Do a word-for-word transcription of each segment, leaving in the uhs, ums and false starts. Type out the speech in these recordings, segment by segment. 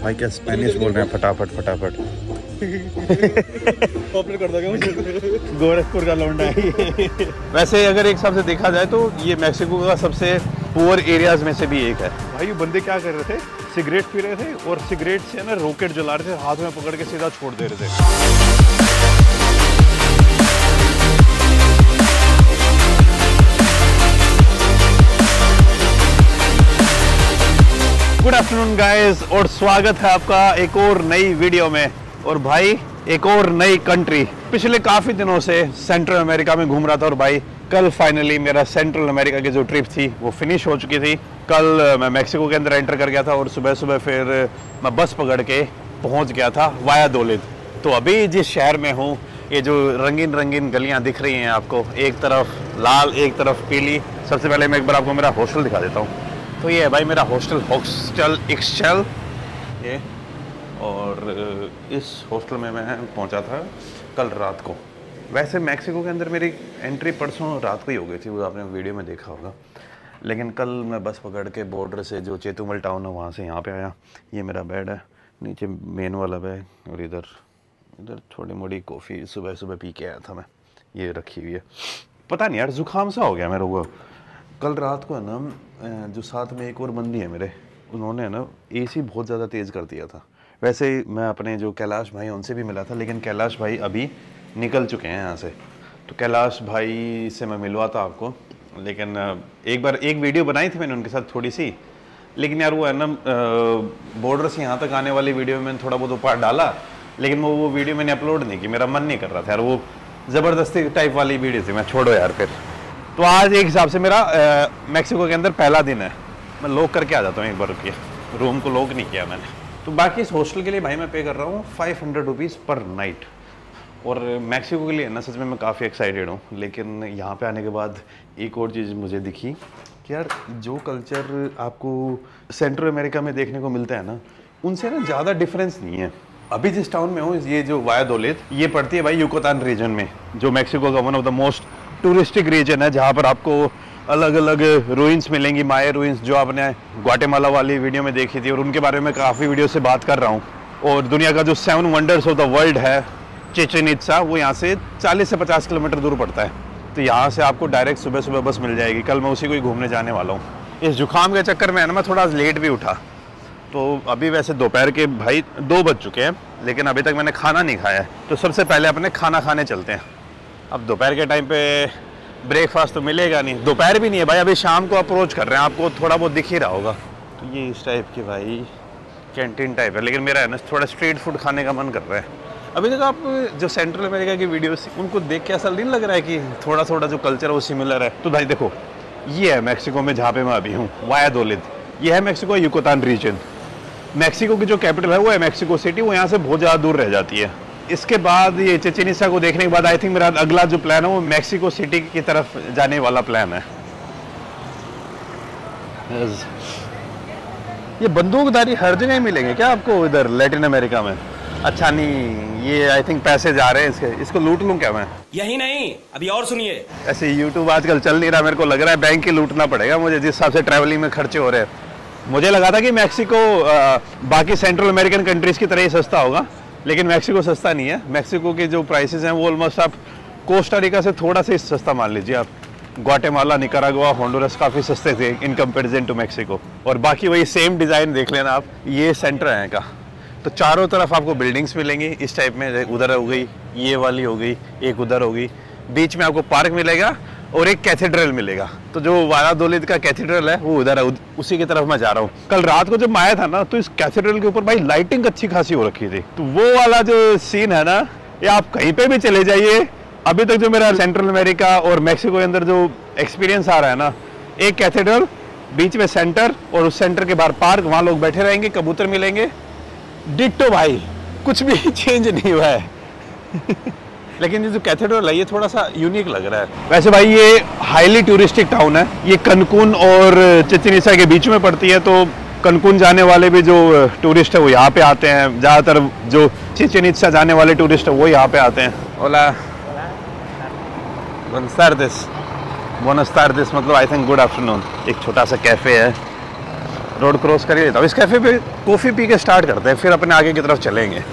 भाई क्या स्पेनिश बोल रहे हैं फटाफट फटाफट। कर दोगे मुझे? गोरखपुर का लौंडा है। वैसे अगर एक हिसाब से देखा जाए तो ये मैक्सिको का सबसे पुअर एरियाज में से भी एक है। भाई ये बंदे क्या कर रहे थे, सिगरेट पी रहे थे और सिगरेट से ना रॉकेट जला रहे थे, हाथ में पकड़ के सीधा छोड़ दे रहे थे। गुड आफ्टरनून गाइस और स्वागत है आपका एक और नई वीडियो में। और भाई एक और नई कंट्री। पिछले काफ़ी दिनों से सेंट्रल अमेरिका में घूम रहा था और भाई कल फाइनली मेरा सेंट्रल अमेरिका की जो ट्रिप थी वो फिनिश हो चुकी थी। कल मैं मैक्सिको के अंदर एंटर कर गया था और सुबह सुबह फिर मैं बस पकड़ के पहुंच गया था वाया दोलिद। तो अभी जिस शहर में हूँ, ये जो रंगीन रंगीन गलियाँ दिख रही हैं आपको, एक तरफ लाल एक तरफ पीली। सबसे पहले मैं एक बार आपको मेरा हॉस्टल दिखा देता हूँ। तो ये है भाई मेरा हॉस्टल, हॉस्टल एक्सेल ये। और इस हॉस्टल में मैं पहुंचा था कल रात को। वैसे मैक्सिको के अंदर मेरी एंट्री परसों रात को ही हो गई थी, वो आपने वीडियो में देखा होगा। लेकिन कल मैं बस पकड़ के बॉर्डर से जो चेतुमल टाउन है वहाँ से यहाँ पे आया। ये मेरा बेड है, नीचे मेन वाला बैग और इधर इधर थोड़ी मोड़ी कॉफ़ी सुबह सुबह पी के आया था मैं, ये रखी हुई है। पता नहीं यार जुकाम सा हो गया मेरे को। कल रात को है ना, जो साथ में एक और बंदी है मेरे, उन्होंने ना एसी बहुत ज़्यादा तेज़ कर दिया था। वैसे मैं अपने जो कैलाश भाई उनसे भी मिला था, लेकिन कैलाश भाई अभी निकल चुके हैं यहाँ से। तो कैलाश भाई से मैं मिलवाता आपको, लेकिन एक बार एक वीडियो बनाई थी मैंने उनके साथ थोड़ी सी। लेकिन यार वो है ना बॉर्डर से यहाँ तक आने वाली वीडियो में मैंने थोड़ा बहुत पार्ट डाला, लेकिन वो वो वीडियो मैंने अपलोड नहीं की, मेरा मन नहीं कर रहा था यार। वो ज़बरदस्ती टाइप वाली वीडियो थी, मैं छोड़ो यार फिर। तो आज एक हिसाब से मेरा मैक्सिको के अंदर पहला दिन है। मैं लॉक करके आ जाता हूँ एक बार, रुकिए। रूम को लॉक नहीं किया मैंने। तो बाकी इस हॉस्टल के लिए भाई मैं पे कर रहा हूँ five hundred rupees per night. और मैक्सिको के लिए ना सच में मैं काफ़ी एक्साइटेड हूँ। लेकिन यहाँ पे आने के बाद एक और चीज़ मुझे दिखी कि यार जो कल्चर आपको सेंट्रल अमेरिका में देखने को मिलता है ना, उनसे ना ज़्यादा डिफरेंस नहीं है। अभी जिस टाउन में हूँ, ये जो वाया दोलिद, ये पड़ती है भाई युकातान रीजन में, जो मैक्सिको का one of the most touristic region है, जहाँ पर आपको अलग अलग रूइंस मिलेंगी, माया रूइंस, जो आपने ग्वाटेमाला वाली वीडियो में देखी थी। और उनके बारे में काफ़ी वीडियो से बात कर रहा हूँ। और दुनिया का जो seven wonders of the world है चिचेन इत्जा, वो यहाँ से चालीस से पचास किलोमीटर दूर पड़ता है। तो यहाँ से आपको डायरेक्ट सुबह सुबह बस मिल जाएगी। कल मैं उसी को ही घूमने जाने वाला हूँ। इस जुकाम के चक्कर में है ना, मैं थोड़ा लेट भी उठा। तो अभी वैसे दोपहर के भाई दो बज चुके हैं, लेकिन अभी तक मैंने खाना नहीं खाया है। तो सबसे पहले अपने खाना खाने चलते हैं। अब दोपहर के टाइम पे ब्रेकफास्ट तो मिलेगा नहीं, दोपहर भी नहीं है भाई, अभी शाम को अप्रोच कर रहे हैं, आपको थोड़ा बहुत दिख ही रहा होगा। तो ये इस टाइप की भाई कैंटीन टाइप है, लेकिन मेरा है ना थोड़ा स्ट्रीट फूड खाने का मन कर रहा है। अभी तक आप जो सेंट्रल अमेरिका की वीडियोस उनको देख के ऐसा नहीं लग रहा है कि थोड़ा थोड़ा जो कल्चर है वो सिमिलर है? तो भाई देखो, ये है मैक्सिको में जहाँ पे मैं अभी हूँ, वाया दोलिद। ये है मैक्सिको युकातान रीजन। मैक्सिको की जो कैपिटल है वो है मैक्सिको सिटी, वो यहाँ से बहुत ज़्यादा दूर रह जाती है। इसके बाद ये चिचेन इत्जा को देखने के बाद आई थिंक मेरा अगला जो प्लान है वो मैक्सिको सिटी की तरफ जाने वाला प्लान है। ये बंदूकधारी हर जगह मिलेंगे क्या आपको इधर लैटिन अमेरिका में? अच्छा नहीं, ये आई थिंक पैसे जा रहे हैं इसके, इसको लूट लूं क्या मैं? यही नहीं, अभी और सुनिए। ऐसे यूट्यूब आजकल चल नहीं रहा, मेरे को लग रहा है बैंक ही लूटना पड़ेगा मुझे, जिस हिसाब से ट्रैवलिंग में खर्चे हो रहे हैं। मुझे लगा था कि मैक्सिको आ, बाकी सेंट्रल अमेरिकन कंट्रीज की तरह ही सस्ता होगा, लेकिन मैक्सिको सस्ता नहीं है। मैक्सिको के जो प्राइसेस हैं वो ऑलमोस्ट आप कोस्टा रिका से थोड़ा सा सस्ता मान लीजिए आप। ग्वाटेमाला, निकारागुआ, होंडुरस काफ़ी सस्ते थे इन कंपैरिजन टू मैक्सिको। और बाकी वही सेम डिज़ाइन देख लेना आप, ये सेंटर है का। तो चारों तरफ आपको बिल्डिंग्स मिलेंगी इस टाइप में, उधर हो गई, ये वाली हो गई, एक उधर हो गई, बीच में आपको पार्क मिलेगा और एक कैथेड्रल मिलेगा। तो जो वाया दोलिद का कैथेड्रल है वो उधर है, उसी की तरफ मैं जा रहा हूँ। कल रात को जब मैं आया था ना, तो इस कैथेड्रल के ऊपर भाई लाइटिंग अच्छी खासी हो रखी थी। तो वो वाला जो सीन है ना, ये आप कहीं पे भी चले जाइए। अभी तक जो मेरा सेंट्रल अमेरिका और मैक्सिको के अंदर जो एक्सपीरियंस आ रहा है ना, एक कैथेड्रल, बीच में सेंटर और उस सेंटर के बाहर पार्क, वहाँ लोग बैठे रहेंगे, कबूतर मिलेंगे। डिट्टो भाई, कुछ भी चेंज नहीं हुआ है। लेकिन ये जो कैथेड्रल है ये थोड़ा सा यूनिक लग रहा है। वैसे भाई ये हाईली टूरिस्टिक टाउन है, ये कनकुन और चिचेन इत्जा के बीच में पड़ती है। तो कनकुन जाने वाले भी जो टूरिस्ट है वो यहाँ पे आते हैं, ज़्यादातर जो चिचेन इत्जा जाने वाले टूरिस्ट है वो यहाँ पे आते हैं। ओला बुenas tardes, बुenas tardes मतलब आई थिंक गुड आफ्टरनून। एक छोटा सा कैफ़े है रोड क्रॉस कर ही लेता हूँ। इस कैफ़े पे कॉफ़ी पी के स्टार्ट करते हैं, फिर अपने आगे की तरफ चलेंगे।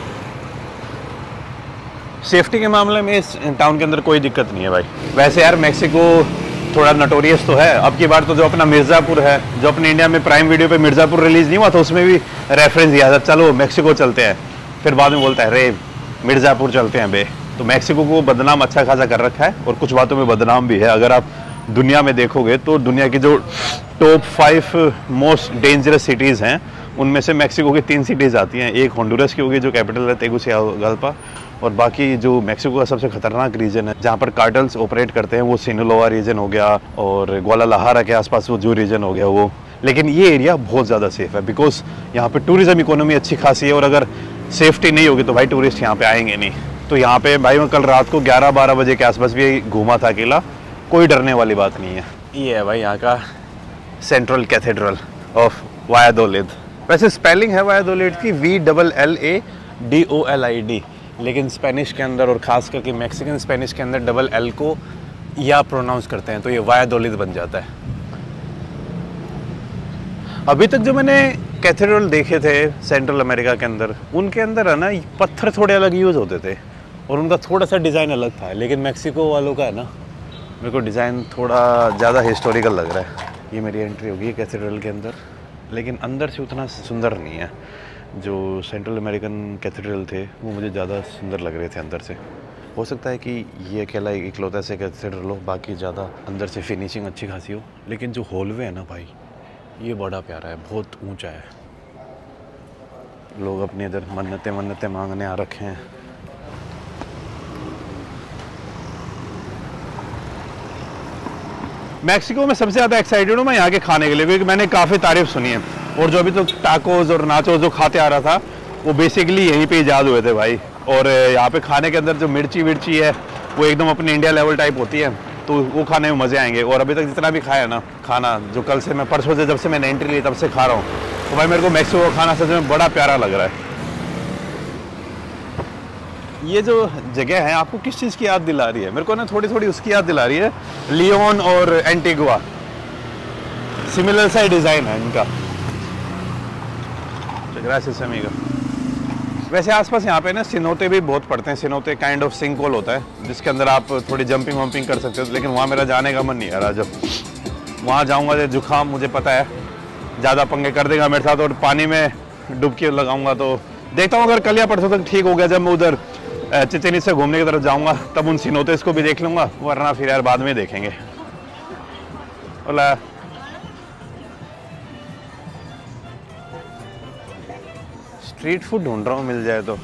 सेफ्टी के मामले में इस टाउन के अंदर कोई दिक्कत नहीं है भाई। वैसे यार मैक्सिको थोड़ा नोटोरियस तो है। अब की बार तो जो अपना मिर्ज़ापुर है, जो अपने इंडिया में प्राइम वीडियो पे मिर्ज़ापुर रिलीज़ नहीं हुआ था, उसमें भी रेफरेंस दिया था, चलो मैक्सिको चलते हैं। फिर बाद में बोलता है रे मिर्ज़ापुर चलते हैं बे। तो मैक्सिको को बदनाम अच्छा खासा कर रखा है, और कुछ बातों में बदनाम भी है। अगर आप दुनिया में देखोगे तो दुनिया की जो top five most dangerous cities हैं, उनमें से मैक्सिको की तीन सिटीज़ आती हैं। एक होंडुरस की होगी जो कैपिटल है तेगुसिगाल्पा, और बाकी जो मैक्सिको का सबसे खतरनाक रीजन है जहाँ पर कार्टल्स ऑपरेट करते हैं वो सिनोलोआ रीजन हो गया, और ग्वालालाहारा के आसपास वो जो रीजन हो गया वो। लेकिन ये एरिया बहुत ज़्यादा सेफ़ है, बिकॉज यहाँ पे टूरिज़्म इकोनॉमी अच्छी खासी है, और अगर सेफ्टी नहीं होगी तो भाई टूरिस्ट यहाँ पे आएंगे नहीं। तो यहाँ पे भाई मैं कल रात को ग्यारह बारह बजे के आसपास भी घूमा था अकेला, कोई डरने वाली बात नहीं है। ये है भाई यहाँ का सेंट्रल कैथेड्रल ऑफ वायादोलिड। वैसे स्पेलिंग है वायादोलिड की V double L A D O L I D, लेकिन स्पेनिश के अंदर और ख़ास करके मैक्सिकन स्पेनिश के अंदर डबल एल को या प्रोनाउंस करते हैं, तो ये वायादोलिड बन जाता है। अभी तक जो मैंने कैथेड्रल देखे थे सेंट्रल अमेरिका के अंदर, उनके अंदर है ना पत्थर थोड़े अलग यूज़ होते थे, और उनका थोड़ा सा डिज़ाइन अलग था। लेकिन मैक्सिको वालों का है ना, मेरे को डिज़ाइन थोड़ा ज़्यादा हिस्टोरिकल लग रहा है। ये मेरी एंट्री होगी कैथेड्रल के अंदर, लेकिन अंदर से उतना सुंदर नहीं है। जो सेंट्रल अमेरिकन कैथेड्रल थे वो मुझे ज़्यादा सुंदर लग रहे थे अंदर से। हो सकता है कि ये अकेला इकलौता से कैथेड्रल हो, बाकी ज़्यादा अंदर से फिनिशिंग अच्छी खासी हो। लेकिन जो हॉलवे है ना भाई, ये बड़ा प्यारा है, बहुत ऊंचा है। लोग अपने इधर मन्नतें मन्नतें मांगने आ रखे हैं। मैक्सिको में सबसे ज़्यादा एक्साइटेड हूँ मैं यहाँ के खाने के लिए, क्योंकि मैंने काफ़ी तारीफ सुनी है। और जो अभी तो टाकोस और नाचोस जो खाते आ रहा था, वो बेसिकली यहीं पे ईजाद हुए थे भाई। और यहाँ पे खाने के अंदर जो मिर्ची विर्ची है वो एकदम अपने इंडिया लेवल टाइप होती है, तो वो खाने में मज़े आएंगे। और अभी तक जितना भी खाया ना खाना, जो कल से मैं परसों से जब से मैंने एंट्री ली तब से खा रहा हूँ, तो भाई मेरे को मैक्सिको का खाना सच में बड़ा प्यारा लग रहा है। ये जो जगह है आपको किस चीज़ की याद दिला रही है? मेरे को ना थोड़ी थोड़ी उसकी याद दिला रही है, लियोन और एंटीगुआ। सिमिलर सा डिज़ाइन है इनका। ग्रासियस अमीगो। वैसे आसपास यहाँ पे ना सिनोते भी बहुत पड़ते हैं। Cenote kind of sinkhole होता है जिसके अंदर आप थोड़ी जंपिंग वंपिंग कर सकते हो, लेकिन वहाँ मेरा जाने का मन नहीं आ रहा। जब वहाँ जाऊँगा तो जुकाम, मुझे पता है ज़्यादा पंगे कर देगा मेरे साथ, और पानी में डुबकी लगाऊंगा। तो देखता हूँ अगर कल या परसों तक ठीक हो गया, जब मैं उधर चिचेन से घूमने की तरफ जाऊँगा तब उन सिनोतेस को भी देख लूँगा, वरना फिर यार बाद में देखेंगे। ओला स्ट्रीट फूड ढूंढ रहा हूँ, मिल जाए तो।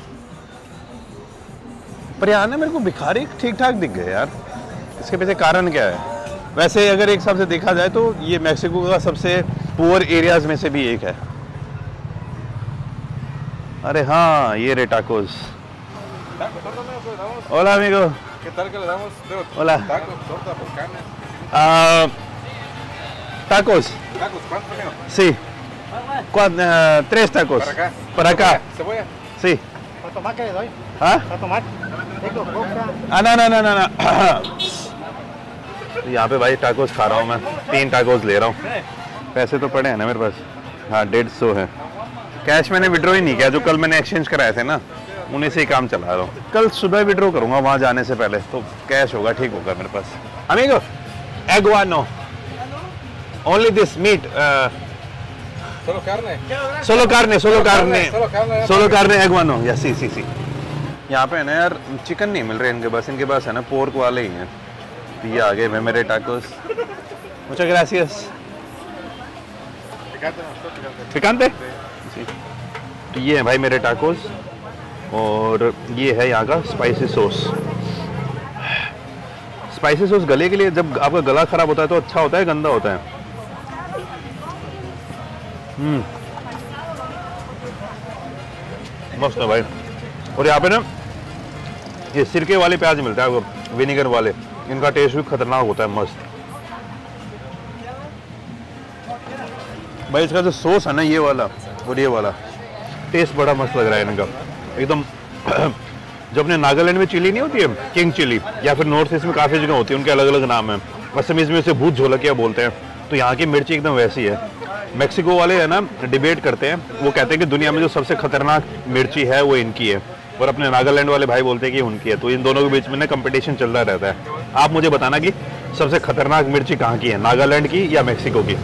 पर यहाँ ना मेरे को भिखारी ठीक ठाक दिख गए यार। इसके पीछे कारण क्या है? वैसे अगर एक हिसाब से देखा जाए तो ये मैक्सिको का सबसे पुअर एरियाज में से भी एक है। अरे हाँ, ये रे tacos. Hola amigo. ¿Qué tal que le damos? Hola. Tacos, torta, por carne. Ah, tacos. Tacos, ¿cuántos amigo? Sí. ¿Cuán- ah, tres tacos. Para acá. Para acá. Cebolla. Sí. ¿Para tomar qué le doy? ¿Ah? ¿Para tomar? Tengo coca. Ah, no, no, no, no, no. यहाँ पे भाई tacos खा रहा हूँ मैं। तीन tacos ले रहा हूँ। पैसे तो पड़े हैं ना मेरे पास। हाँ, डेढ़ सौ है। कैश मैंने विड्रॉ ही नहीं किया, जो कल मैंने एक्सचेंज कराए थे ना, उन्हीं से ही काम चला रहा हूँ। कल सुबह विड्रॉ करूँगा वहाँ जाने से पहले, तो कैश होगा, ठीक होगा मेरे पास। Amigo, eguano. Only this meat. Uh, Solo carne. solo carne, solo carne. Solo carne. Solo carne eguano. या सी सी सी। यहाँ पे है ना यार चिकन नहीं मिल रहे इनके पास, इनके पास है ना पोर्क वाले ही हैं। तो ये आ गए मैं मेरे tacos. Muchas gracias. Picante, no, picante. पिकांते? तो ये है भाई मेरे टाकोस, और ये है यहाँ का स्पाइसी सॉस। स्पाइसी सॉस गले के लिए, जब आपका गला खराब होता है तो अच्छा होता है, गंदा होता है? हम्म, मस्त है भाई। और यहाँ पे ना ये सिरके वाले प्याज मिलता है, वो विनेगर वाले, इनका टेस्ट भी खतरनाक होता है, मस्त भाई। इसका जो सॉस है ना ये वाला और ये वाला, टेस्ट बड़ा मस्त लग रहा है इनका एकदम। जो अपने नागालैंड में चिली नहीं होती है, किंग चिली, या फिर नॉर्थ ईस्ट में काफ़ी जगह होती है, उनके अलग अलग नाम है। असमीज में उसे भूत झोलकिया बोलते हैं, तो यहाँ की मिर्ची एकदम वैसी है। मैक्सिको वाले है ना डिबेट करते हैं, वो कहते हैं कि दुनिया में जो सबसे खतरनाक मिर्ची है वो इनकी है, और अपने नागालैंड वाले भाई बोलते हैं कि उनकी है। तो इन दोनों के बीच में ना कंपटीशन चल रहा रहता है। आप मुझे बताना कि सबसे खतरनाक मिर्ची कहाँ की है, नागालैंड की या मैक्सिको की।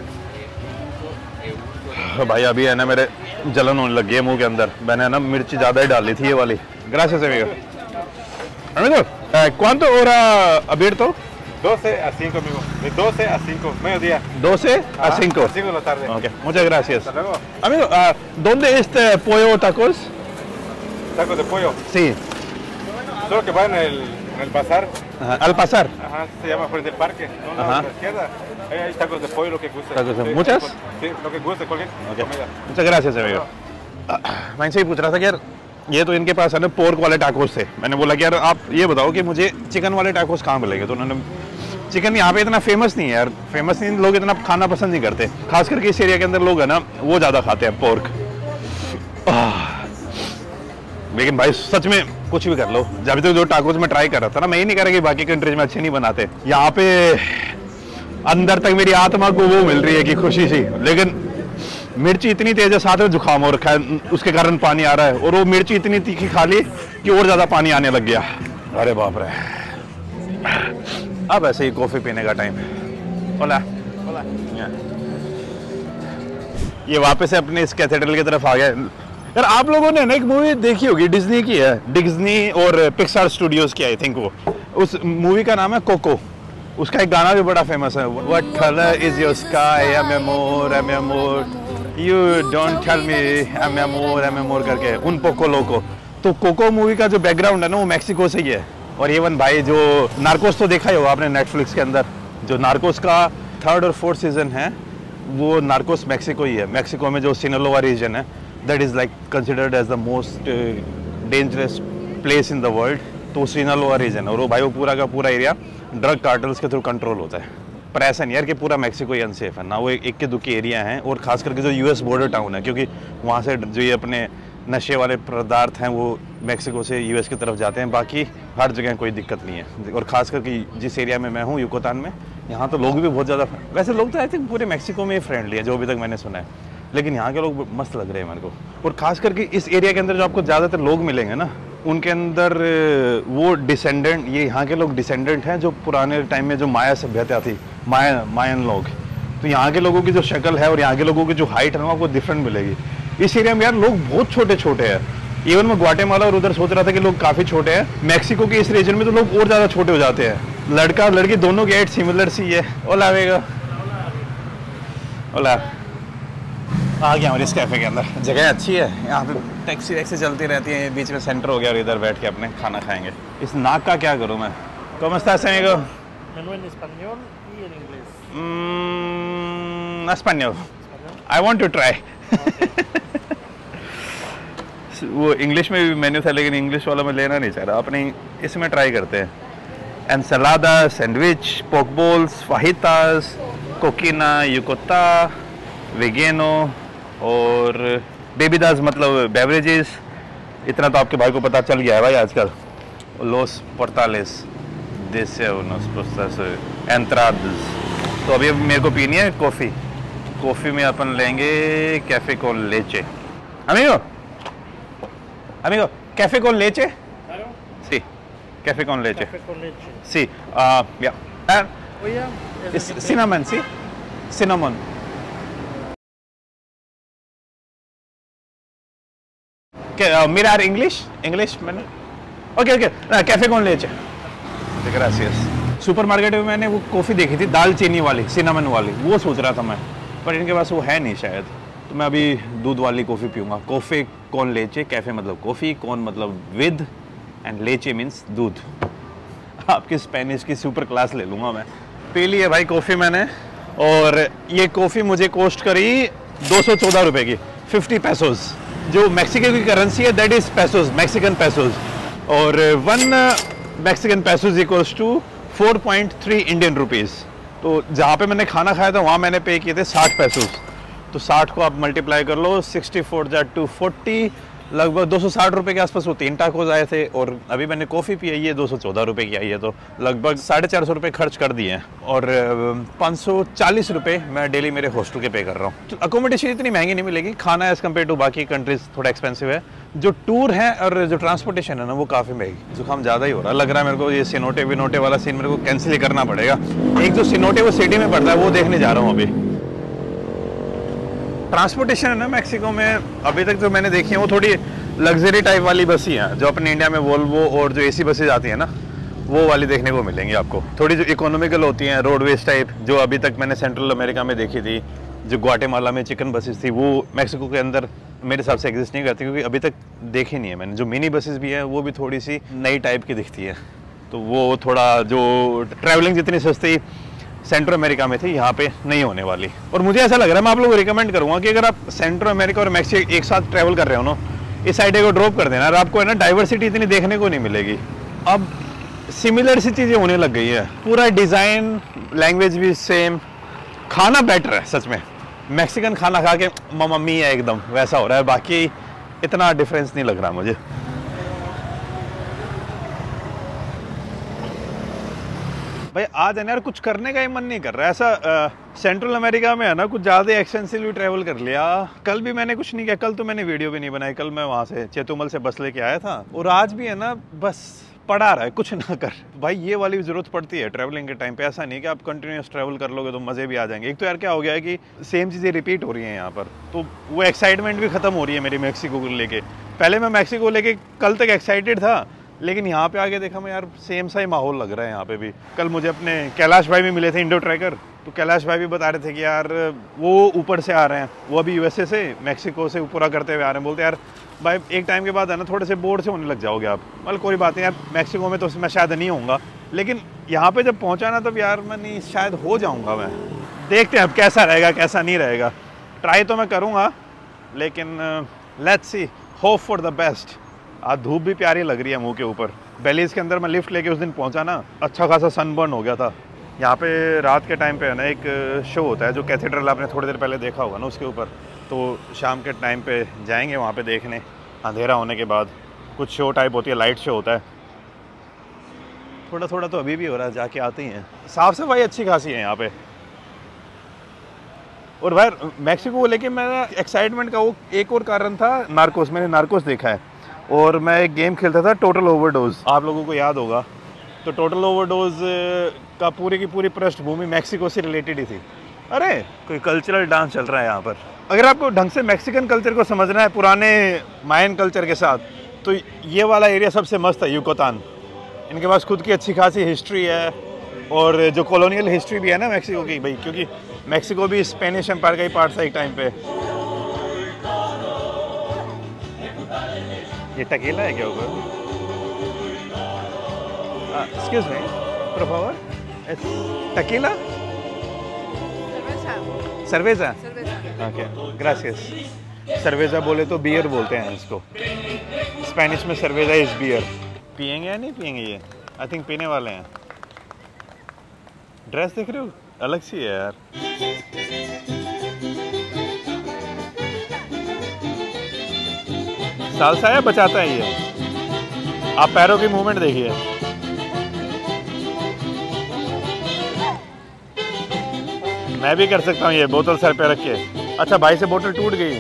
भाई अभी है ना मेरे जलन होने लग गई है मुंह के अंदर, मैंने ना मिर्ची ज़्यादा ही डाली थी ये वाली। ग्रासियस amigo. Amigo, eh, ¿cuánto hora abierto? doce a cinco, amigo. De doce a cinco, mediodía. doce a Ah, cinco. a cinco de la tarde. Ok, muchas gracias. Hasta luego. Amigo, ah, ¿dónde este pollo tacos? Tacos de pollo. Sí, Solo que va en el, en el bazar. ajá, al pasar. Ajá, se llama frente del parque. No, no, Ajá. a la izquierda. Ahí hay tacos de pollo, lo que guste. ¿Tacos de- Sí, muchas? Sí, lo que guste, cualquier Okay. comida. मुझे gracias amigo. मैं इनसे ही पूछ रहा था कि यार ये तो इनके पास है ना पोर्क वाले टाकोस थे। मैंने बोला कि यार आप ये बताओ कि मुझे चिकन वाले टाकोस कहाँ मिलेंगे। तो उन्होंने, चिकन यहाँ पे इतना फेमस नहीं है यार, फेमस नहीं, लोग इतना खाना पसंद नहीं करते, खास करके इस एरिया के अंदर लोग है ना वो ज़्यादा खाते हैं पोर्क। लेकिन भाई सच में कुछ भी कर लो, जब तक जो टाकोस में ट्राई कर रहा था ना, मैं ये नहीं कह रहा कि बाकी कंट्रीज में अच्छे नहीं बनाते, यहाँ पे अंदर तक मेरी आत्मा को वो मिल रही है कि खुशी सी। लेकिन मिर्ची इतनी तेज है, साथ में जुकाम हो रखा है, उसके कारण पानी आ रहा है, और वो मिर्ची इतनी तीखी खा ली कि और ज्यादा पानी आने लग गया। अरे बाप रे, अब ऐसे ही कॉफी पीने का टाइम। बोला ये वापस से अपने इस कैथेड्रल की तरफ आ गए। यार आप लोगों ने ना एक मूवी देखी होगी, डिज्नी की है, डिज्नी और पिक्सार स्टूडियोज की, आई थिंक वो, उस मूवी का नाम है कोको। उसका एक गाना भी बड़ा फेमस है, What color is your sky, am amor, am amor, you don't tell me, am amor, am amor करके, उन पोको लोको। तो कोको मूवी का जो बैकग्राउंड है ना वो मैक्सिको से ही है। और इवन भाई जो नार्कोस तो देखा ही होगा आपने नेटफ्लिक्स के अंदर, जो नार्कोस का थर्ड और फोर्थ सीजन है वो नार्कोस मैक्सिको ही है। मैक्सिको में जो सिनालोआ रीजन है, that is like considered as the most dangerous place in the world. तो सिनालोआ रीजन, और वो भाई वो पूरा का पूरा एरिया ड्रग कार्टल्स के थ्रू कंट्रोल होता है। पर ऐसा नहीं यार कि पूरा मैक्सिको ही अनसेफ है ना, वो एक के दुखी एरिया हैं, और खास करके जो यूएस बॉर्डर टाउन है, क्योंकि वहाँ से जो ये अपने नशे वाले पदार्थ हैं वो मैक्सिको से यूएस की तरफ जाते हैं। बाकी हर जगह कोई दिक्कत नहीं है। और खास करके जिस एरिया में मैं हूँ युकोतान में, यहाँ तो लोग भी बहुत ज़्यादा, वैसे लोग तो आई थिंक पूरे मैक्सिको में ही फ्रेंडली है जो अभी तक मैंने सुना है, लेकिन यहाँ के लोग मस्त लग रहे हैं मेरे को। और खास करके इस एरिया के अंदर जो आपको ज़्यादातर लोग मिलेंगे ना, उनके अंदर वो डिसेंडेंट, ये यहाँ के लोग डिसेंडेंट हैं जो पुराने टाइम में जो माया सभ्यता थी, माया मायन लोग। तो यहाँ के लोगों की जो शक्ल है और यहाँ के लोगों की जो हाइट है ना आपको डिफरेंट मिलेगी। इस एरिया में यार लोग बहुत छोटे छोटे हैं। इवन मैं ग्वाटेमाला और उधर सोच रहा था कि लोग काफ़ी छोटे हैं, मैक्सिको के इस रीजन में तो लोग और ज़्यादा छोटे हो जाते हैं। लड़का और लड़की दोनों की हाइट सिमिलर सी है। ओला वेगा, ओला आ गया हमारे इस कैफ़े के अंदर। जगह अच्छी है, यहाँ पे टैक्सी वैक्सी चलती रहती है, बीच में सेंटर हो गया और इधर बैठ के अपने खाना खाएंगे। इस नाक का क्या करूँ मैं? ¿Cómo estás, amigo? Menú en español y en inglés. Mm, español. I want to try. वो इंग्लिश में भी मेन्यू था, लेकिन इंग्लिश वाला मैं लेना नहीं चाह रहा, अपने इसमें ट्राई करते हैं। एनसलादा, सैंडविच, पोक बोल्स, फाहितास, कोकिना, युकोता, वेगेनो और बेबीदास, मतलब बेवरेजेस। इतना तो आपके भाई को पता चल गया है भाई आजकल। लोस पोर्टालेस देसे उनोस पोस्तास एंट्राड्स। तो अभी मेरे को पीनी है कॉफ़ी। कॉफ़ी में अपन लेंगे कैफ़े con leche। Amigo, amigo, ¿café con leche? Claro. Sí, café con leche. Café con leche. Sí, ah, ya. Ah, Oye, es cinnamon, sí? Cinnamon. ¿Qué, uh, mirar English? English, मैंने? Okay, okay. Uh, café con leche. Gracias. Supermarket में मैंने वो coffee देखी थी दाल चीनी वाली, cinnamon वाली, वो सोच रहा था मैं, पर इनके पास वो है नहीं शायद। तो मैं अभी दूध वाली कॉफ़ी पीऊँगा। कॉफ़ी कौन लेचे, कैफ़े मतलब कॉफ़ी, कौन मतलब विद, एंड लेचे मीन्स दूध। आपकी स्पेनिश की सुपर क्लास ले लूँगा मैं। पी ली है भाई कॉफ़ी मैंने, और ये कॉफ़ी मुझे कॉस्ट करी दो सौ चौदह रुपये की, फिफ्टी पैसोज। जो मैक्सिको की करेंसी है that is pesos, Mexican pesos. और one Mexican pesos equals to four point three Indian rupees. तो जहाँ पे मैंने खाना खाया था वहाँ मैंने पे किए थे साठ पैसोज। तो साठ को आप मल्टीप्लाई कर लो, सिक्सटी फोर जा टू फोर्टी, लगभग दो सौ साठ रुपये के आसपास वो तीन टाकोज आए थे। और अभी मैंने कॉफ़ी पी है, ये दो सौ चौदह रुपये की आई है, तो लगभग साढ़े चार सौ रुपये खर्च कर दिए हैं। और पाँच सौ चालीस रुपये मैं डेली मेरे हॉस्टल के पे कर रहा हूँ। तो अकोमोडेशन इतनी महंगी नहीं मिलेगी, खाना एज़ कम्पेयर टू बाकी कंट्रीज थोड़ा एक्सपेंसिव है। जो टूर है और जो ट्रांसपोर्टेशन है ना वो काफ़ी महंगी। जुकाम ज़्यादा ही हो रहा है, लग रहा है मेरे को ये सिनोटे विनोटे वाला सीन मेरे को कैंसिल ही करना पड़ेगा। एक जो सिनोटे वो सिटी में पड़ता है वो देखने जा रहा हूँ अभी। ट्रांसपोर्टेशन है ना मैक्सिको में अभी तक जो मैंने देखी है वो थोड़ी लग्जरी टाइप वाली बस ही हैं, जो अपने इंडिया में वोल्वो और जो एसी बसेज आती हैं ना वो वाली देखने को मिलेंगी आपको। थोड़ी जो इकोनॉमिकल होती हैं रोडवेज टाइप, जो अभी तक मैंने सेंट्रल अमेरिका में देखी थी, जो ग्वाटेमाला में चिकन बसेस थी, वो मैक्सिको के अंदर मेरे हिसाब से एग्जिस्ट नहीं करती, क्योंकि अभी तक देखी नहीं है मैंने। जो मिनी बसेस भी हैं वो भी थोड़ी सी नई टाइप की दिखती है, तो वो थोड़ा जो ट्रैवलिंग जितनी सस्ती सेंट्रल अमेरिका में थी यहाँ पे नहीं होने वाली। और मुझे ऐसा लग रहा है, मैं आप लोगों को रिकमेंड करूँगा कि अगर आप सेंट्रल अमेरिका और मैक्सिको एक साथ ट्रैवल कर रहे हो ना, इस आइडिया को ड्रॉप कर देना, और आपको है ना डाइवर्सिटी इतनी देखने को नहीं मिलेगी। अब सिमिलर सी चीज़ें होने लग गई है, पूरा डिज़ाइन, लैंग्वेज भी सेम, खाना बेटर है सच में। मैक्सिकन खाना खा के मम्मी है एकदम वैसा हो रहा है, बाकी इतना डिफरेंस नहीं लग रहा मुझे। भाई आज है ना यार कुछ करने का ही मन नहीं कर रहा है। ऐसा सेंट्रल अमेरिका में है ना कुछ ज़्यादा एक्सपेंसिवली ट्रैवल कर लिया। कल भी मैंने कुछ नहीं किया, कल तो मैंने वीडियो भी नहीं बनाई। कल मैं वहाँ से चेतुमल से बस लेके आया था, और आज भी है ना बस पड़ा रहा है, कुछ ना कर। भाई ये वाली ज़रूरत पड़ती है ट्रैवलिंग के टाइम पे। ऐसा नहीं कि आप कंटिन्यूस ट्रैवल कर लोगे तो मज़े भी आ जाएंगे। एक तो यार क्या हो गया है कि सेम चीज़ें रिपीट हो रही हैं यहाँ पर, तो वो एक्साइटमेंट भी ख़त्म हो रही है मेरी मैक्सिको को लेके। पहले मैं मैक्सिको लेके कल तक एक्साइटेड था, लेकिन यहाँ पे आके देखा मैं यार सेम सा ही माहौल लग रहा है यहाँ पे भी। कल मुझे अपने कैलाश भाई भी मिले थे, इंडो ट्रैकर, तो कैलाश भाई भी बता रहे थे कि यार वो ऊपर से आ रहे हैं, वो अभी यूएसए से मैक्सिको से पूरा करते हुए आ रहे हैं। बोलते यार भाई एक टाइम के बाद है ना थोड़े से बोर्ड से होने लग जाओगे आप। मतलब कोई बात नहीं यार, मैक्सिको में तो मैं शायद नहीं होऊंगा, लेकिन यहाँ पे जब पहुँचा ना तब यार मैं नहीं शायद हो जाऊँगा। मैं देखते हैं अब कैसा रहेगा कैसा नहीं रहेगा। ट्राई तो मैं करूँगा, लेकिन let's see, hope for the best. आज धूप भी प्यारी लग रही है मुंह के ऊपर। बेलीज के अंदर मैं लिफ्ट लेके उस दिन पहुंचा ना, अच्छा खासा सनबर्न हो गया था। यहाँ पे रात के टाइम पे है ना एक शो होता है जो कैथेड्रल आपने थोड़ी देर पहले देखा होगा ना उसके ऊपर, तो शाम के टाइम पे जाएंगे वहाँ पे देखने। अंधेरा होने के बाद कुछ शो टाइप होती है, लाइट शो होता है। थोड़ा थोड़ा तो अभी भी हो रहा है, जाके आते ही हैं। साफ़ सफाई अच्छी खासी है यहाँ पे। और भाई मैक्सिको को लेके मेरा एक्साइटमेंट का वो एक और कारण था नार्कोस। मैंने नार्कोस देखा है, और मैं एक गेम खेलता था टोटल ओवरडोज, आप लोगों को याद होगा। तो टोटल ओवरडोज का पूरी की पूरी पृष्ठभूमि मैक्सिको से रिलेटेड ही थी। अरे कोई कल्चरल डांस चल रहा है यहाँ पर। अगर आपको ढंग से मैक्सिकन कल्चर को समझना है पुराने मायन कल्चर के साथ, तो ये वाला एरिया सबसे मस्त है, युकातान। इनके पास खुद की अच्छी खासी हिस्ट्री है, और जो कॉलोनियल हिस्ट्री भी है ना मैक्सिको की भाई, क्योंकि मैक्सिको भी स्पेनिश एम्पायर का ही पार्ट था एक टाइम पे। ये टकीला है क्या ऊपर? Excuse me, por favor, tequila? सर्वेजा। ओके, ग्रासियस। सर्वेजा बोले तो बियर बोलते हैं इसको, स्पेनिश में सर्वेजा इज बियर। पियेंगे या नहीं पियेंगे ये? आई थिंक पीने वाले हैं। ड्रेस देख रहे हो, अलग सी है यार। सालसा है, बचाता है ये। आप पैरों की मूवमेंट देखिए। मैं भी कर सकता हूँ ये, बोतल सर पे रख के। अच्छा भाई से बोतल टूट गई।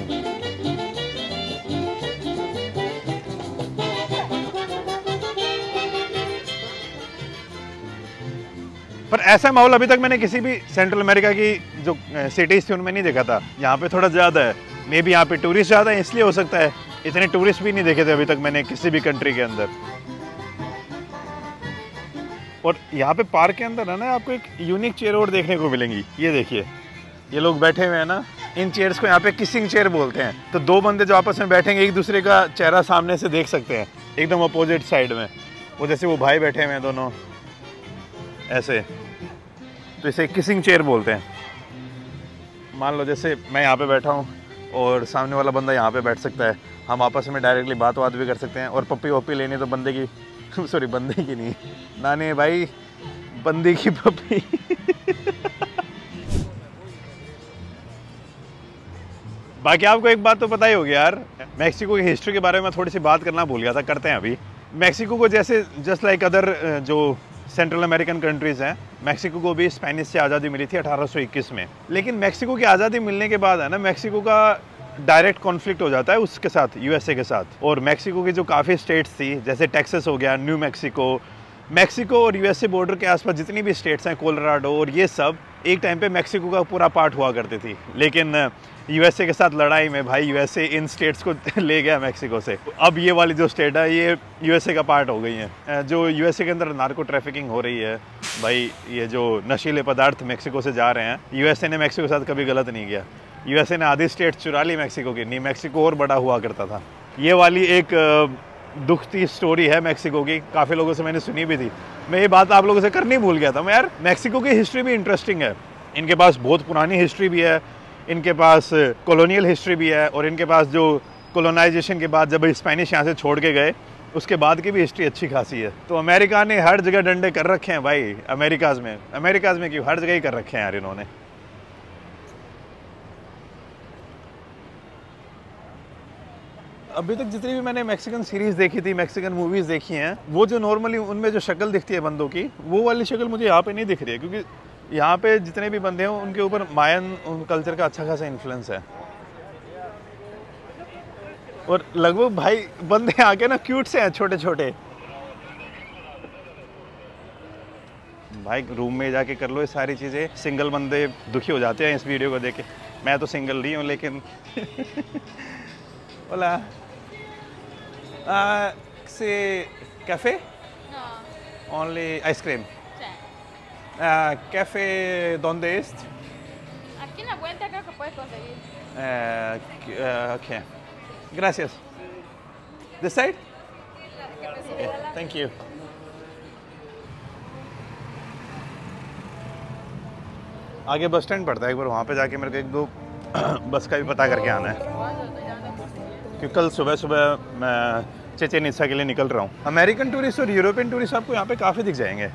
पर ऐसा माहौल अभी तक मैंने किसी भी सेंट्रल अमेरिका की जो सिटीज थी उनमें नहीं देखा था। यहाँ पे थोड़ा ज़्यादा है, मे बी यहाँ पे टूरिस्ट ज़्यादा है इसलिए हो सकता है। इतने टूरिस्ट भी नहीं देखे थे अभी तक मैंने किसी भी कंट्री के अंदर। और यहाँ पे पार्क के अंदर है ना आपको एक यूनिक चेयर और देखने को मिलेंगी। ये देखिए, ये लोग बैठे हुए हैं ना, इन चेयर्स को यहाँ पे किसिंग चेयर बोलते हैं। तो दो बंदे जो आपस में बैठेंगे एक दूसरे का चेहरा सामने से देख सकते हैं, एकदम अपोजिट साइड में। वो जैसे वो भाई बैठे हुए हैं दोनों ऐसे, तो इसे किसिंग चेयर बोलते हैं। मान लो जैसे मैं यहाँ पे बैठा हूँ और सामने वाला बंदा यहाँ पे बैठ सकता है, हम आपस में डायरेक्टली बात बात भी कर सकते हैं। और पप्पी वप्पी लेनी तो बंदे की सॉरी बंदे की नहीं, नानी भाई, बंदी की पप्पी। बाकी आपको एक बात तो पता ही होगी यार, मैक्सिको की हिस्ट्री के बारे में थोड़ी सी बात करना भूल गया था, करते हैं अभी। मैक्सिको को जैसे जस्ट लाइक अदर जो सेंट्रल अमेरिकन कंट्रीज़ हैं, मैक्सिको को भी स्पेनिश से आज़ादी मिली थी अठारह सौ इक्कीस में। लेकिन मैक्सिको की आज़ादी मिलने के बाद है ना, मैक्सिको का डायरेक्ट कॉन्फ्लिक्ट हो जाता है उसके साथ, यूएसए के साथ। और मैक्सिको की जो काफ़ी स्टेट्स थी, जैसे टेक्सास हो गया, न्यू मैक्सिको, मैक्सिको और यूएसए बॉर्डर के आसपास जितनी भी स्टेट्स हैं, कोलोराडो और ये सब एक टाइम पे मैक्सिको का पूरा पार्ट हुआ करती थी। लेकिन यूएसए के साथ लड़ाई में भाई यूएसए इन स्टेट्स को ले गया मैक्सिको से। अब ये वाली जो स्टेट है ये यूएसए का पार्ट हो गई है। जो यूएसए के अंदर नार्को ट्रैफिकिंग हो रही है भाई, ये जो नशीले पदार्थ मैक्सिको से जा रहे हैं, यूएसए ने मैक्सिको के साथ कभी गलत नहीं किया। यूएसए ने आधी स्टेट चुरा ली मैक्सिको की, नहीं मैक्सिको और बड़ा हुआ करता था। ये वाली एक दुखती स्टोरी है मैक्सिको की, काफ़ी लोगों से मैंने सुनी भी थी। मैं ये बात आप लोगों से करनी भूल गया था मैं यार। मैक्सिको की हिस्ट्री भी इंटरेस्टिंग है, इनके पास बहुत पुरानी हिस्ट्री भी है, इनके पास कॉलोनियल हिस्ट्री भी है, और इनके पास जो कॉलोनाइजेशन के बाद जब स्पेनिश यहाँ से छोड़ के गए उसके बाद की भी हिस्ट्री अच्छी खासी है। तो अमेरिका ने हर जगह डंडे कर रखे हैं भाई, अमेरिकाज में अमेरिकाज में क्यों, हर जगह ही कर रखे हैं यार इन्होंने। अभी तक जितनी भी मैंने मैक्सिकन सीरीज़ देखी थी, मैक्सिकन मूवीज़ देखी हैं, वो जो नॉर्मली उनमें जो शक्ल दिखती है बंदों की, वो वाली शक्ल मुझे यहाँ पे नहीं दिख रही है। क्योंकि यहाँ पे जितने भी बंदे हैं उनके ऊपर मायन कल्चर का अच्छा खासा इन्फ्लुएंस है। और लगभग भाई बंदे आके ना क्यूट से हैं, छोटे छोटे। भाई रूम में जाके कर लो ये सारी चीज़ें। सिंगल बंदे दुखी हो जाते हैं इस वीडियो को देख के। मैं तो सिंगल नहीं हूँ लेकिन Hola. Uh, ¿sí café? No. Only ice cream. Sí. Uh, ¿Café dónde es? Aquí en la puerta creo que puedes conseguir. Uh, uh, okay. Gracias. This side? Okay. Thank you. आगे bus stand पड़ता है, एक बार वहाँ पे जाके मेरे को एक दो बस का भी पता करके आना है, क्योंकि कल सुबह सुबह मैं चेचेन इत्सा के लिए निकल रहा हूँ। अमेरिकन टूरिस्ट और यूरोपियन टूरिस्ट आपको यहाँ पे काफ़ी दिख जाएंगे।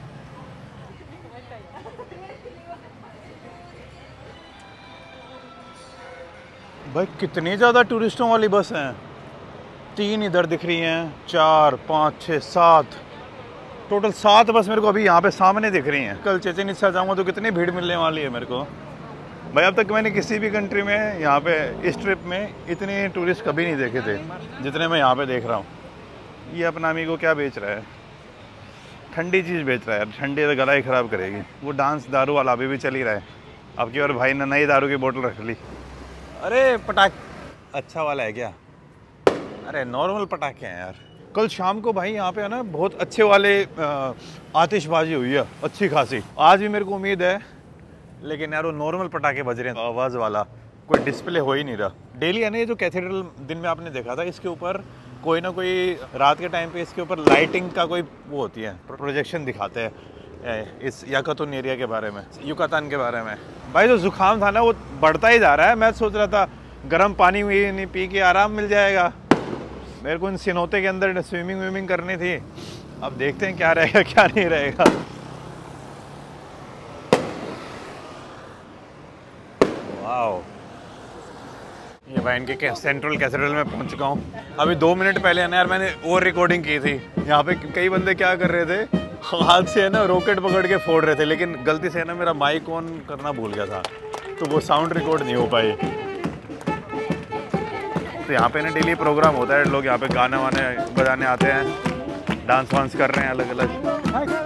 भाई कितनी ज़्यादा टूरिस्टों वाली बस हैं, तीन इधर दिख रही हैं, चार पाँच छः सात, टोटल सात बस मेरे को अभी यहाँ पे सामने दिख रही हैं। कल चेचेन इत्सा जाऊँगा तो कितनी भीड़ मिलने वाली है मेरे को। भाई अब तक मैंने किसी भी कंट्री में यहाँ पे इस ट्रिप में इतने टूरिस्ट कभी नहीं देखे थे जितने मैं यहाँ पे देख रहा हूँ। ये अपना अमी को क्या बेच रहा है, ठंडी चीज़ बेच रहा है यार, ठंडी तो गला ही ख़राब करेगी। वो डांस दारू वाला अभी भी चल ही रहा है। अब की और भाई ने नई दारू की बोतल रख ली। अरे पटाख अच्छा वाला है क्या? अरे नॉर्मल पटाखे हैं यार। कल शाम को भाई यहाँ पे है ना बहुत अच्छे वाले आतिशबाजी हुई है अच्छी खासी। आज भी मेरे को उम्मीद है, लेकिन यार वो नॉर्मल पटाखे बज रहे हैं, आवाज़ वाला कोई डिस्प्ले हो ही नहीं रहा। डेली है ना ये जो कैथेड्रल दिन में आपने देखा था, इसके ऊपर कोई ना कोई रात के टाइम पे इसके ऊपर लाइटिंग का कोई वो होती है, प्रोजेक्शन दिखाते हैं इस याकतून एरिया के बारे में, युकातान के बारे में। भाई जो जुकाम था ना वो बढ़ता ही जा रहा है। मैं सोच रहा था गर्म पानी हुई नहीं पी के आराम मिल जाएगा। मेरे को इन सिनोते के अंदर स्विमिंग विमिंग करनी थी। अब देखते हैं क्या रहेगा क्या नहीं रहेगा। वाओ, ये भाई इनके सेंट्रल कैथेड्रल में पहुंच चुका हूँ। अभी दो मिनट पहले है ना यार मैंने और रिकॉर्डिंग की थी। यहाँ पे कई बंदे क्या कर रहे थे, हाथ से है ना रॉकेट पकड़ के फोड़ रहे थे, लेकिन गलती से है ना मेरा माइक ऑन करना भूल गया था तो वो साउंड रिकॉर्ड नहीं हो पाई। तो यहाँ पे ना डेली प्रोग्राम होता है, लोग यहाँ पे गाने वाने बजाने आते हैं, डांस वांस कर रहे हैं अलग अलग।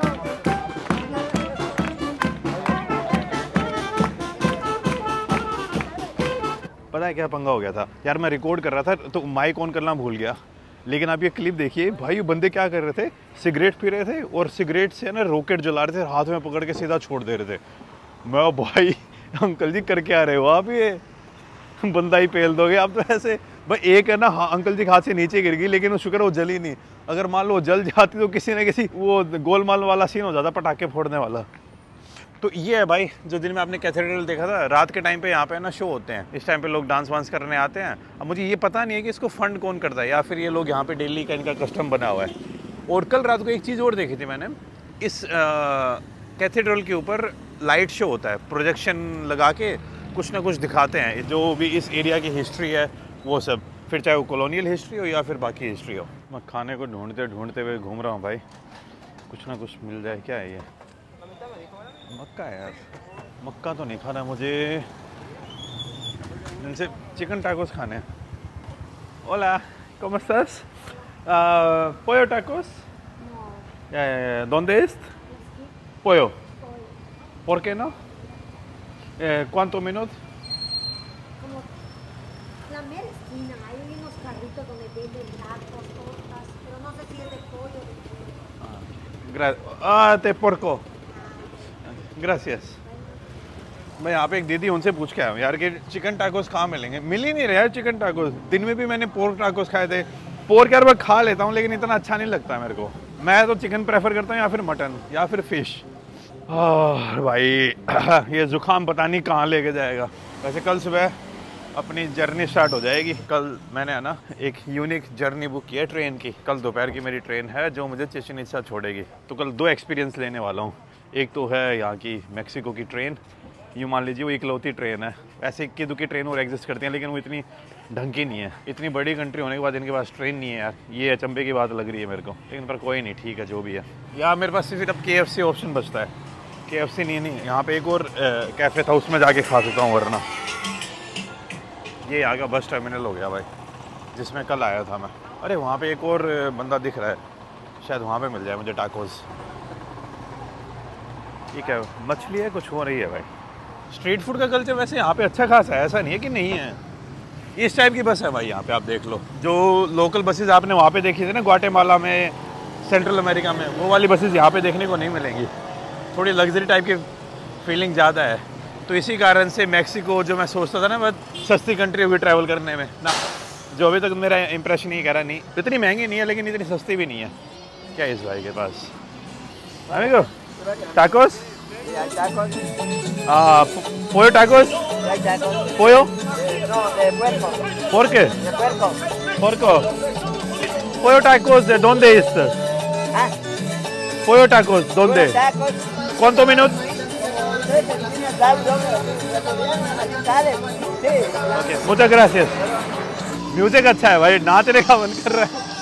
पता है क्या पंगा हो गया था यार, मैं रिकॉर्ड कर रहा था तो माइक ऑन करना भूल गया। लेकिन आप ये क्लिप देखिए भाई, बंदे क्या कर रहे थे, सिगरेट पी रहे थे और सिगरेट से ना रॉकेट जला रहे थे, हाथ में पकड़ के सीधा छोड़ दे रहे थे। मैं भाई अंकल जी करके आ रहे हो आप, ये बंदा ही पेल दोगे आप तो ऐसे। भाई एक है ना हाँ, अंकल जी हाथ से नीचे गिर गई, लेकिन वो शुक्र वो जली नहीं। अगर मान लो जल जाती तो किसी न किसी वो गोलमाल वाला सीन हो जाता, पटाखे फोड़ने वाला। तो ये है भाई जो दिन में आपने कैथेड्रल देखा था, रात के टाइम पे यहाँ पे ना शो होते हैं, इस टाइम पे लोग डांस वांस करने आते हैं। अब मुझे ये पता नहीं है कि इसको फंड कौन करता है या फिर ये लोग यहाँ पे डेली का इनका कस्टम बना हुआ है। और कल रात को एक चीज़ और देखी थी मैंने, इस कैथेड्रल के ऊपर लाइट शो होता है, प्रोजेक्शन लगा के कुछ ना कुछ दिखाते हैं, जो भी इस एरिया की हिस्ट्री है वो सब, फिर चाहे वो कॉलोनियल हिस्ट्री हो या फिर बाकी हिस्ट्री हो। मैं खाने को ढूंढते ढूंढते हुए घूम रहा हूँ भाई, कुछ ना कुछ मिल जाए। क्या है ये? मक्का है यार। मक्का तो नहीं खाना मुझे, इनसे चिकन टाकोस खाने हैं। Hola, ¿cómo estás? Uh, ¿Pollo tacos? No, Eh, ¿Dónde es? Pollo. ¿Por qué no? Eh, ¿Cuántos minutos? como la mera esquina, hay unos carritos donde venden tacos, tortas, pero no sé si es de pollo o de pollo. Gra ah, de porco. Gracias. मैं यहाँ पे एक दीदी, उनसे पूछ के आया हूँ यार कि चिकन टाकोस कहाँ मिलेंगे। मिल ही नहीं रहा यार चिकन टाकोस। दिन में भी मैंने पोर्क टाकोस खाए थे। पोर्क यार मैं खा लेता हूँ लेकिन इतना अच्छा नहीं लगता मेरे को। मैं तो चिकन प्रेफर करता हूँ या फिर मटन या फिर फिश। और भाई ये जुकाम पता नहीं कहाँ लेके जाएगा। वैसे कल सुबह अपनी जर्नी स्टार्ट हो जाएगी। कल मैंने है ना एक यूनिक जर्नी बुक की है ट्रेन की। कल दोपहर की मेरी ट्रेन है जो मुझे चिचिन इत्सा छोड़ेगी। तो कल दो एक्सपीरियंस लेने वाला हूँ। एक तो है यहाँ की मैक्सिको की ट्रेन, यूँ मान लीजिए वो इकलौती ट्रेन है। ऐसे इक्की दुक्की ट्रेन और एग्जिस्ट करती हैं लेकिन वो इतनी ढंग की नहीं है। इतनी बड़ी कंट्री होने के बाद इनके पास ट्रेन नहीं है यार, ये अचंभे की बात लग रही है मेरे को। लेकिन पर कोई नहीं, ठीक है जो भी है। यार मेरे पास सिर्फ अब के एफ सी ऑप्शन बचता है। के एफ सी नहीं नहीं यहाँ पे एक और कैफ़े था, उसमें जाके खा सकता हूँ। वरना ये यहाँ का बस टर्मिनल हो गया भाई, जिसमें कल आया था मैं। अरे वहाँ पे एक और बंदा दिख रहा है, शायद वहाँ पे मिल जाए मुझे टाकोस। ठीक है, मछली है, कुछ हो रही है भाई। स्ट्रीट फूड का कल्चर वैसे यहाँ पे अच्छा खासा है, ऐसा नहीं है कि नहीं है। इस टाइप की बस है भाई यहाँ पे, आप देख लो। जो लोकल बसेस आपने वहाँ पे देखी थी ना ग्वाटेमाला में, सेंट्रल अमेरिका में, वो वाली बसेस यहाँ पे देखने को नहीं मिलेंगी। थोड़ी लग्जरी टाइप की फीलिंग ज़्यादा है। तो इसी कारण से मैक्सिको जो मैं सोचता था ना बहुत सस्ती कंट्री होगी ट्रैवल करने में ना, जो अभी तक मेरा इंप्रेशन ही कह रहा नहीं। इतनी महंगी नहीं है लेकिन इतनी सस्ती भी नहीं है। क्या है इस भाई के पास? अमीगो tacos, ah, pollo tacos, pollo, ¿por qué? Porco. Pollo tacos, ¿de dónde es? Pollo tacos, ¿dónde? ¿Cuántos minutos? Okay, muchas gracias. Music अच्छा है भाई, नाचने का मन कर रहा है।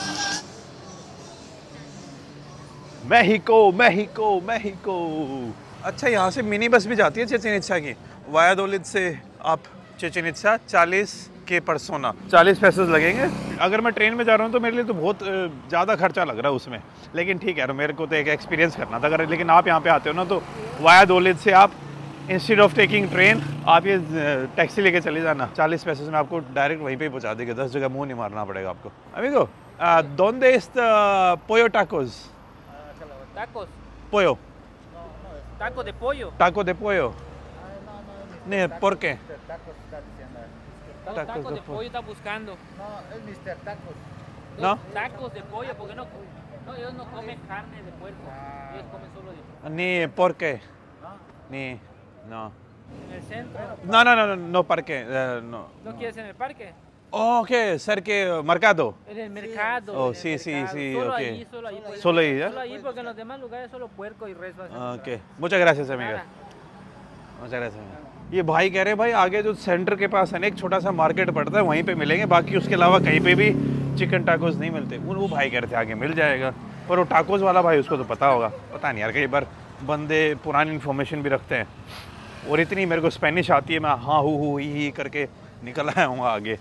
मेहिको मेहिको मेहिको। अच्छा, यहाँ से मिनी बस भी जाती है चिचिन इत्सा की। वायादोलिद से आप चिचिन इत्सा चालीस के परसोना, चालीस पैसे लगेंगे। अगर मैं ट्रेन में जा रहा हूँ तो मेरे लिए तो बहुत ज़्यादा खर्चा लग रहा है उसमें, लेकिन ठीक है, मेरे को तो एक एक्सपीरियंस करना था। अगर लेकिन आप यहाँ पे आते हो ना तो वायादोलिद से आप इंस्टेड ऑफ टेकिंग ट्रेन आप ये टैक्सी लेके चले जाना। चालीस पैसे में आपको डायरेक्ट वहीं पे पहुँचा देगा, दस जगह मुँह नहीं मारना पड़ेगा आपको। अमीगो, ¿dónde está pollo tacos? ¿Tacos? Pollo. No, no, taco de pollo. Taco de pollo. No, ¿por qué? Tacos está diciendo. Tacos Tacos, de de pollo está buscando. No, es mister Tacos. ¿No? Tacos de pollo, porque no, no, ellos no comen carne de puerco. Ellos comen solo de Ni por qué. Ni, no. en el centro. No, no, no, no, no, ¿por qué? Eh, no. ¿No quieres en el parque? Oh, ok, cerca mercado. En el mercado. Oh, en el sí, sí, mercado. sí, Solo ok. ahí, solo ahí. puedes- Solo ahí, ¿eh? Solo ahí, porque en los demás lugares solo puerco y res vas a Ok, encontrar. muchas gracias amiga। मुझे amiga। ये भाई कह रहे हैं भाई आगे जो centre के पास है ना एक छोटा सा मार्केट पड़ता है, वहीं पे मिलेंगे, बाकी उसके अलावा कहीं पे भी चिकन टाकोस नहीं मिलते। वो वो भाई कह रहे थे आगे मिल जाएगा, पर वो टाकोस वाला भाई उसको तो पता होगा। पता नहीं यार, कई बार बंदे पुरानी इन्फॉर्मेशन भी रखते हैं, और इतनी मेरे को स्पेनिश आती है, मैं हाँ हूँ हूँ ही ही करके निकल आया हूँ आगे।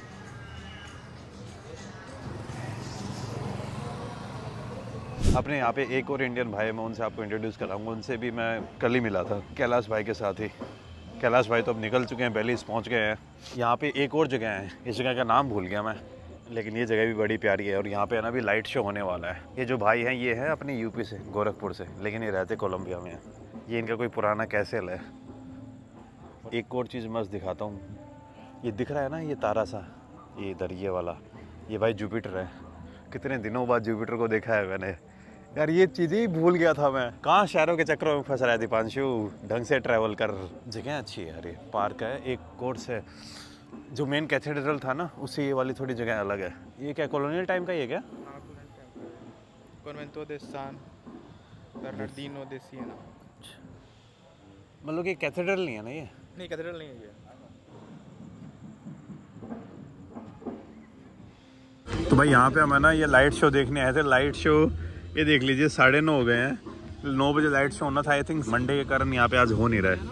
अपने यहाँ पे एक और इंडियन भाई, मैं उनसे आपको इंट्रोड्यूस कराऊंगा। उनसे भी मैं कल ही मिला था, कैलाश भाई के साथ ही। कैलाश भाई तो अब निकल चुके हैं, बेलीज पहुँच गए हैं। यहाँ पे एक और जगह है, इस जगह का नाम भूल गया मैं, लेकिन ये जगह भी बड़ी प्यारी है। और यहाँ पे है ना भी लाइट शो होने वाला है। ये जो भाई हैं ये है अपने यूपी से, गोरखपुर से, लेकिन ये रहते कोलंबिया में है। ये इनका कोई पुराना कैसल है। एक और चीज़ मस्त दिखाता हूँ, ये दिख रहा है ना ये तारा सा, ये इधर ये वाला, ये भाई जुपिटर है। कितने दिनों बाद जुपिटर को देखा है मैंने यार, ये चीज़ें ही भूल गया था मैं। कहाँ शहरों के चक्रों में फंस रहा है दीपांशु, ढंग से ट्रैवल कर। जगह अच्छी है यार, ये पार्क है, एक कोर्स है। जो मेन कैथेड्रल था ना उससे ये वाली थोड़ी जगह अलग है। ये क्या कॉलोनियल टाइम का ही है क्या? Convento de San Bernardino de Siena. मतलब कि कैथेड्रल नहीं है ना ये? नहीं कैथेड्रल नहीं है ये। तो भाई यहाँ पे हम है ना ये लाइट शो देखने आए थे। लाइट शो ये देख लीजिए साढ़े नौ हो गए हैं। नौ बजे लाइट शो होना था। आई थिंक मंडे के कारण यहाँ पे आज हो नहीं रहा है।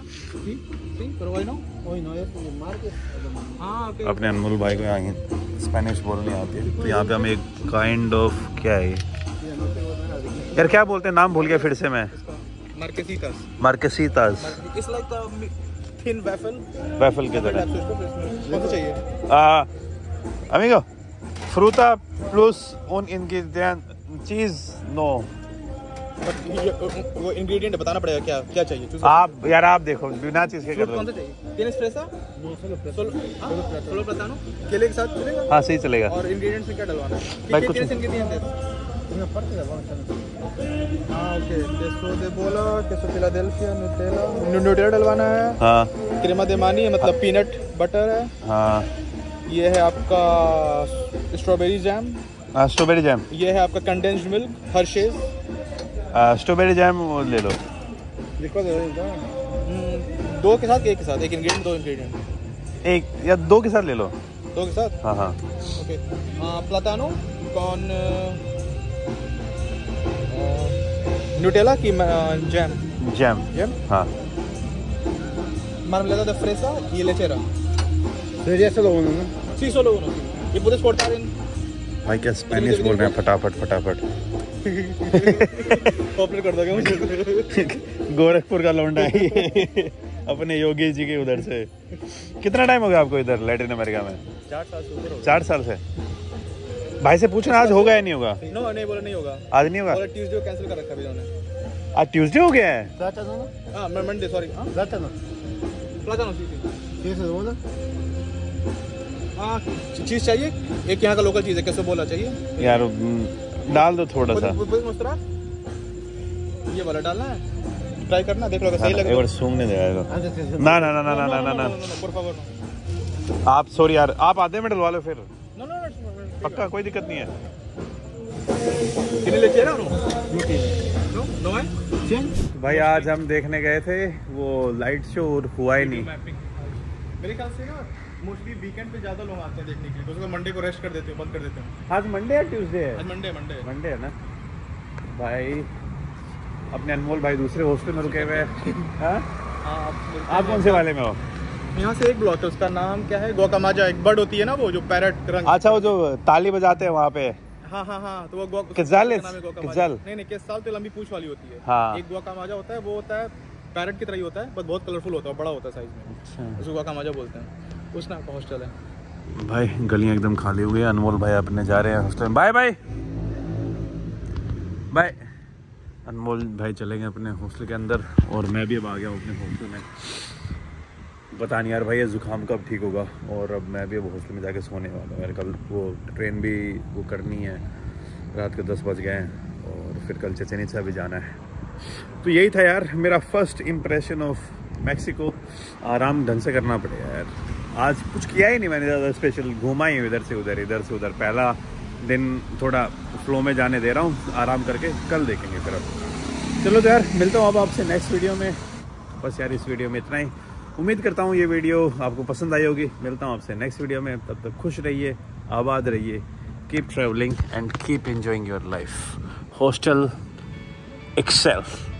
अपने अनमोल भाई को यहाँ स्पेनिश बोलनी आती है, तो यहाँ पे हम एक काइंड ऑफ क्या है यार क्या बोलते हैं, नाम भूल गया फिर से मैं। मार्केसितास। मार्केसितास। It's like a thin waffle. Waffle के तरह। कौन सा चाहिए? अमीगो फ्रूटा प्लस उन इंग्रेडिएंट चीज नो। वो इंग्रेडिएंट बताना पड़ेगा क्या क्या चाहिए। आप यार आप देखो बिना चीज के कर दो। कौन सा चाहिए? तीन एस्प्रेसो? सोलो सोलो प्लातानो केले के साथ चलेगा? हाँ सही चलेगा। और इंग्रेडिएंट्स में क्या डलवाना है? भाई कुछ इंग्रेडिएंट्स हाँ okay. queso de bola, queso Philadelphia, Nutella, Nutella डलवाना है। हाँ क्रीमा दे मानी मतलब पीनट बटर है। हाँ ये है आपका स्ट्रॉबेरी जैम। हाँ स्ट्रॉबेरी जैम। ये है आपका condensed milk Hershey's. Strawberry jam ले लो। लिखो दे दो के साथ एक के साथ एक इंग्रेडिएंट दो इंग्रेडिएंट एक या दो के साथ ले लो। दो के साथ हाँ हाँ ओके। प्लातानो कॉर्न न्यूटेला की जैम जैम जैम हाँ marmolada de fresa y lechera. Sería solo uno, ¿no? Sí, solo uno. Y puedes cortar en भाई क्या स्पेनिश बोल रहे हैं फटाफट फटाफट। पॉपुलर कर दोगे मुझे। गोरखपुर का लौंडा है अपने योगी जी के उधर से। कितना टाइम हो गया आपको इधर लैटिन अमेरिका में? चार साल से ऊपर हो गया। चार साल से। भाई से पूछना आज होगा या नहीं होगा? नो नहीं बोला नहीं होगा। आज नहीं होगा? बोला ट्यूसडे को कैंसिल कर रखा भैया ने। आज ट्यूसडे हो गया है? हाँ मंडे सॉरी। हाँ प्लातानो सी ¿Tienes alguna? हाँ चीज़ चाहिए एक यहाँ का लोकल चीज़ है कैसे बोला चाहिए यार डाल दो थोड़ा सा। ये वाला डालना है ट्राई करना देख लो अगर सही लगे एक बार सूंघने दे आएगा। ना ना ना ना ना ना ना आप सॉरी यार आप आधे में डलवा लो फिर। पक्का कोई दिक्कत नहीं है। भाई आज हम देखने गए थे वो लाइट शो और हुआ ही नहीं। मेरे ख्याल से ना मोस्टली वीकेंड पे ज्यादा लोग आते हैं देखने के लिए, तो मंडे को रेस्ट कर देते हैं, बंद कर देते हैं। आज मंडे है ट्यूसडे है? आज मंडे मंडे मंडे है ना भाई। अपने अनमोल भाई दूसरे हॉस्टल में रुके हुए हैं। आप कौन से वाले में हो? यहाँ से एक ब्लॉक है उसका नाम क्या है गोकामाजा। एक बर्ड होती है ना वो जो पैरट रंग। अच्छा वो जो ताली बजाते हैं वहाँ पे। हाँ हाँ हाँ तो वो किज़ाल है? किज़ाल नहीं नहीं किज़ाल तो लंबी पूंछ वाली होती है। हाँ। एक गोकामाजा होता है वो होता है पैरट की तरह ही होता है बस बहुत कलरफुल होता है बड़ा होता है साइज में। अच्छा उसको गोकामाजा बोलते हैं। उस नाम का हॉस्टल है। भाई गलियाँ एकदम खाली हुई है। अनमोल भाई अपने जा रहे हैं हॉस्टल में। Bye bye bye. अनमोल भाई चले गए अपने हॉस्टल के अंदर और मैं भी अब आ गया हूँ अपने हॉस्टल में। पता नहीं यार भाई ये ज़ुकाम कब ठीक होगा। और अब मैं भी अब हॉस्टल में जाके सोने वाला हूँ यार। कल वो ट्रेन भी वो करनी है, रात के दस बज गए हैं और फिर कल चचेन इत्सा भी जाना है। तो यही था यार मेरा फर्स्ट इम्प्रेशन ऑफ मैक्सिको। आराम ढंग से करना पड़ेगा यार। आज कुछ किया ही नहीं मैंने ज़्यादा स्पेशल, घूमा ही इधर से उधर इधर से उधर। पहला दिन थोड़ा फ्लो में जाने दे रहा हूँ, आराम करके कल देखेंगे फिर। अब चलो तो यार मिलता हूँ अब आपसे नेक्स्ट वीडियो में। बस यार इस वीडियो में इतना ही। उम्मीद करता हूँ ये वीडियो आपको पसंद आई होगी। मिलता हूँ आपसे नेक्स्ट वीडियो में। तब तक खुश रहिए, आबाद रहिए, keep travelling and keep enjoying your life. Hostel Excel.